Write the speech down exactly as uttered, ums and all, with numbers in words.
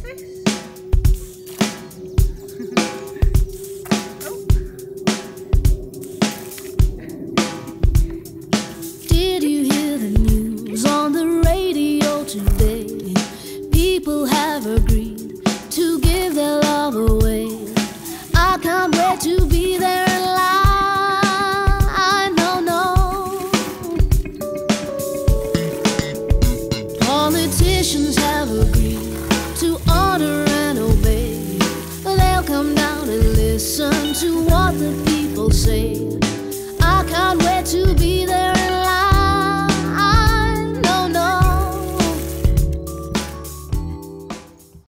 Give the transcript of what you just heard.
Did you hear the news on the radio today? People have agreed to give their love away. I can't wait to be there in line. No, no. Politicians have agreed to order and obey. They'll come down and listen to what the people say. I can't wait to be